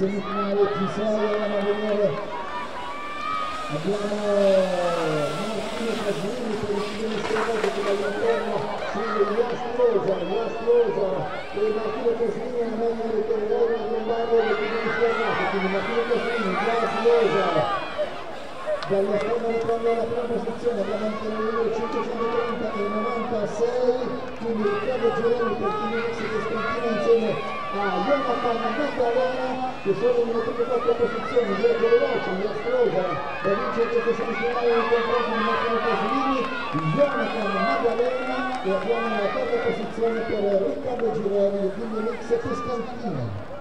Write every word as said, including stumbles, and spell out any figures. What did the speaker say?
semifinale G sei a vedere. Abbiamo Martino Casini per il primo strumento che dall'interno sulle Iastlosa, Iastlosa e Martino Casini è meglio di Torrello a Lombardo del primo strumento, quindi Martino Casini, Iastlosa dall'esterno prende la prima posizione, abbiamo anche il numero cinquecentotrenta e novantasei, quindi Riccardo Girelli per Team X che scontina insieme a Jonathan Maddalena che sono in una prima quattro posizioni, molto veloce, Iastrosa da vincere questa semifinale nei confronti di Martino Casolini, Jonathan Maddalena e abbiamo la quarta posizione per Riccardo Girelli di Team X che scontina.